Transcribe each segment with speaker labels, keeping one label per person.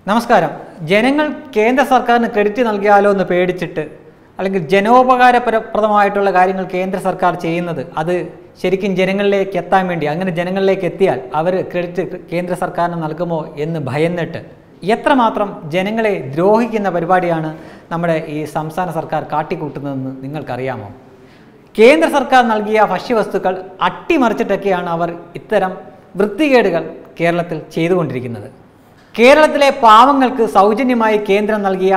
Speaker 1: നമസ്കാരം. ജനങ്ങൾ കേന്ദ്ര സർക്കാരിന് ക്രെഡിറ്റ് നൽകിയാലോ എന്ന് പേടിച്ചിട്ട് അല്ലെങ്കിൽ ജനോപകാരപ്രദമായിട്ടുള്ള കാര്യങ്ങൾ കേന്ദ്ര സർക്കാർ ചെയ്യുന്നത് അത് ശരിക്കും ജനങ്ങളിലേക്ക് എത്താൻ വേണ്ടി അങ്ങനെ ജനങ്ങളിലേക്ക് എത്തിയാൽ അവർ ക്രെഡിറ്റ് കേന്ദ്ര സർക്കാരിന് നൽകുമോ എന്ന് ഭയന്നിട്ട് എത്രമാത്രം ജനങ്ങളെ ദ്രോഹിക്കുന്ന പരിപാടിയാണ് നമ്മുടെ ഈ സംസ്ഥാന സർക്കാർ കാട്ടിക്കൂട്ടുന്നതെന്ന് നിങ്ങൾക്കറിയാമോ? കേന്ദ്ര സർക്കാർ നൽകിയ ഭക്ഷ്യവസ്തുക്കൾ അട്ടിമറിച്ചിട്ടൊക്കെയാണ് അവർ ഇത്തരം വൃത്തികേടുകൾ കേരളത്തിൽ ചെയ്തുകൊണ്ടിരിക്കുന്നത്. കേരളത്തിലെ പാവങ്ങൾക്ക് സൗജന്യമായി കേന്ദ്രം നൽകിയ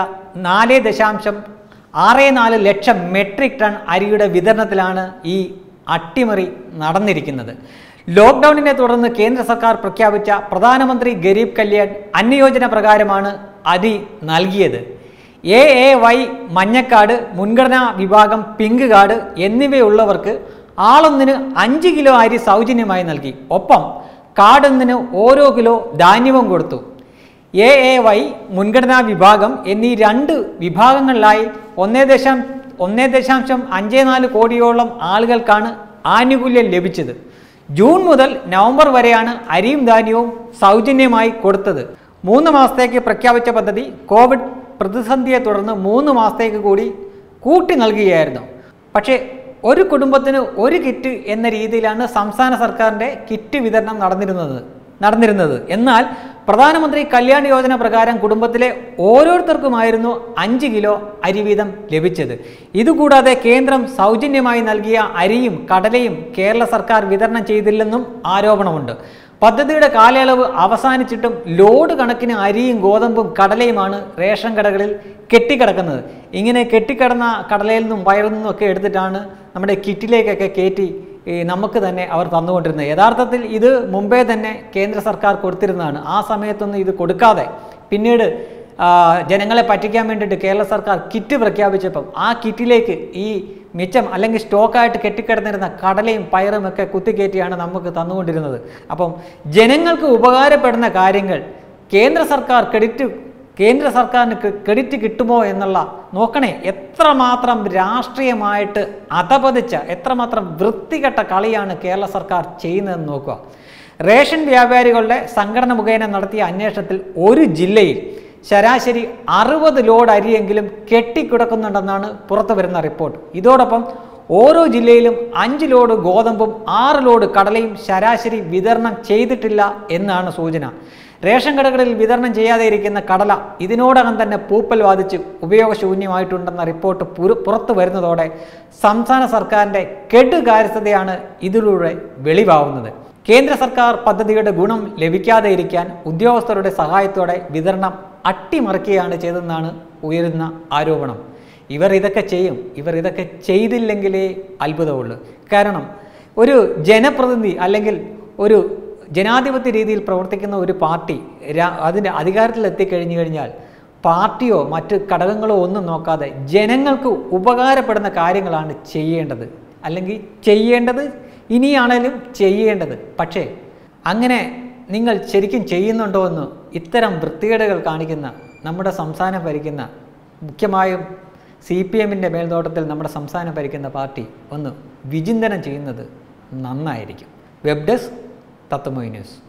Speaker 1: 4.64 ലക്ഷം മെട്രിക് ടൺ അരിയുടെ വിതരണത്തിലാണ് ഈ അട്ടിമറി നടന്നിരിക്കുന്നത്. ലോക്ക്ഡൗണിനെ തുടർന്ന് കേന്ദ്ര സർക്കാർ പ്രഖ്യാപിച്ച പ്രധാനമന്ത്രി ഗരീബ് കല്യാൺ അന്നയോജന പ്രകാരമാണ് അരി നൽകിയത്. AAY മഞ്ഞക്കാർഡ്, മുൻഗണനാ വിഭാഗം പിങ്ക് കാർഡ് എന്നിവയുള്ളവർക്ക് ആളൊന്നിന് 5 കിലോ അരി സൗജന്യമായി നൽകി. ഒപ്പം കാർഡൊന്നിന് ഓരോ കിലോ ധാന്യവും കൊടുത്തു. AAY മുൻഗണനാ വിഭാഗം എന്നീ 2 വിഭാഗങ്ങളിലായി 1.54 കോടിയോളം ആളുകൾക്കാണ് ആനുകൂല്യം ലഭിച്ചത്. ജൂൺ മുതൽ നവംബർ വരെയാണ് അരിയും ധാന്യവും സൗജന്യമായി കൊടുത്തത്. 3 മാസത്തേക്ക് പ്രഖ്യാപിച്ച പദ്ധതി കോവിഡ് പ്രതിസന്ധിയെ തുടർന്ന് 3 മാസത്തേക്ക് കൂടി കൂട്ടി നൽകുകയായിരുന്നു. പക്ഷേ ഒരു കുടുംബത്തിന് ഒരു കിറ്റ് എന്ന രീതിയിലാണ് സംസ്ഥാന സർക്കാരിൻ്റെ കിറ്റ് വിതരണം നടന്നിരുന്നത്. എന്നാൽ പ്രധാനമന്ത്രി കല്യാൺ യോജന പ്രകാരം കുടുംബത്തിലെ ഓരോരുത്തർക്കുമായിരുന്നു 5 കിലോ അരി വീതം ലഭിച്ചത്. ഇതുകൂടാതെ കേന്ദ്രം സൗജന്യമായി നൽകിയ അരിയും കടലയും കേരള സർക്കാർ വിതരണം ചെയ്തില്ലെന്നും ആരോപണമുണ്ട്. പദ്ധതിയുടെ കാലയളവ് അവസാനിച്ചിട്ടും ലോഡ് കണക്കിന് അരിയും ഗോതമ്പും കടലയുമാണ് റേഷൻ കടകളിൽ കെട്ടിക്കിടക്കുന്നത്. ഇങ്ങനെ കെട്ടിക്കിടന്ന കടലയിൽ നിന്നും വയറിൽ നിന്നും ഒക്കെ എടുത്തിട്ടാണ് നമ്മുടെ കിറ്റിലേക്കൊക്കെ കയറ്റി നമുക്ക് തന്നെ അവർ തന്നുകൊണ്ടിരുന്നത്. യഥാർത്ഥത്തിൽ ഇത് മുമ്പേ തന്നെ കേന്ദ്ര സർക്കാർ കൊടുത്തിരുന്നതാണ്. ആ സമയത്തൊന്നും ഇത് കൊടുക്കാതെ പിന്നീട് ജനങ്ങളെ പറ്റിക്കാൻ വേണ്ടിയിട്ട് കേരള സർക്കാർ കിറ്റ് പ്രഖ്യാപിച്ചപ്പം ആ കിറ്റിലേക്ക് ഈ മിച്ചം അല്ലെങ്കിൽ സ്റ്റോക്കായിട്ട് കെട്ടിക്കിടന്നിരുന്ന കടലയും പയറും ഒക്കെ കുത്തിക്കയറ്റിയാണ് നമുക്ക് തന്നുകൊണ്ടിരുന്നത്. അപ്പം ജനങ്ങൾക്ക് ഉപകാരപ്പെടുന്ന കാര്യങ്ങൾ കേന്ദ്ര സർക്കാരിന് ക്രെഡിറ്റ് കിട്ടുമോ എന്നുള്ള നോക്കണേ. എത്രമാത്രം രാഷ്ട്രീയമായിട്ട് അധപതിച്ച എത്രമാത്രം വൃത്തികെട്ട കളിയാണ് കേരള സർക്കാർ ചെയ്യുന്നതെന്ന് നോക്കുക. റേഷൻ വ്യാപാരികളുടെ സംഘടന മുഖേന നടത്തിയ അന്വേഷണത്തിൽ ഒരു ജില്ലയിൽ ശരാശരി 60 ലോഡ് അരിയെങ്കിലും കെട്ടിക്കിടക്കുന്നുണ്ടെന്നാണ് പുറത്തു വരുന്ന റിപ്പോർട്ട്. ഇതോടൊപ്പം ഓരോ ജില്ലയിലും 5 ലോഡ് ഗോതമ്പും 6 ലോഡ് കടലയും ശരാശരി വിതരണം ചെയ്തിട്ടില്ല എന്നാണ് സൂചന. റേഷൻ കടകളിൽ വിതരണം ചെയ്യാതെ ഇരിക്കുന്ന കടല ഇതിനോടകം തന്നെ പൂപ്പൽ ബാധിച്ച് ഉപയോഗശൂന്യമായിട്ടുണ്ടെന്ന റിപ്പോർട്ട് പുറത്തു വരുന്നതോടെ സംസ്ഥാന സർക്കാരിൻ്റെ കെടുകാര്യസ്ഥതയാണ് ഇതിലൂടെ വെളിവാകുന്നത്. കേന്ദ്ര സർക്കാർ പദ്ധതിയുടെ ഗുണം ലഭിക്കാതെ ഇരിക്കാൻ ഉദ്യോഗസ്ഥരുടെ സഹായത്തോടെ വിതരണം അട്ടിമറിക്കുകയാണ് ചെയ്തതെന്നാണ് ഉയരുന്ന ആരോപണം. ഇവർ ഇതൊക്കെ ചെയ്തില്ലെങ്കിലേ അത്ഭുതമുള്ളൂ. കാരണം ഒരു ജനപ്രതിനിധി അല്ലെങ്കിൽ ഒരു ജനാധിപത്യ രീതിയിൽ പ്രവർത്തിക്കുന്ന ഒരു പാർട്ടി അതിൻ്റെ അധികാരത്തിൽ എത്തിക്കഴിഞ്ഞു കഴിഞ്ഞാൽ പാർട്ടിയോ മറ്റ് ഘടകങ്ങളോ ഒന്നും നോക്കാതെ ജനങ്ങൾക്ക് ഉപകാരപ്പെടുന്ന കാര്യങ്ങളാണ് ചെയ്യേണ്ടത്. അല്ലെങ്കിൽ ഇനിയാണേലും ചെയ്യേണ്ടത്. പക്ഷേ അങ്ങനെ നിങ്ങൾ ശരിക്കും ചെയ്യുന്നുണ്ടോ എന്ന് ഇത്തരം വൃത്തികേടുകൾ കാണിക്കുന്ന നമ്മുടെ സംസ്ഥാനം ഭരിക്കുന്ന മുഖ്യമായും CPMൻ്റെ മേൽനോട്ടത്തിൽ നമ്മുടെ സംസ്ഥാനം ഭരിക്കുന്ന പാർട്ടി ഒന്ന് വിചിന്തനം ചെയ്യുന്നത് നന്നായിരിക്കും. Web desk Tatwamayi news.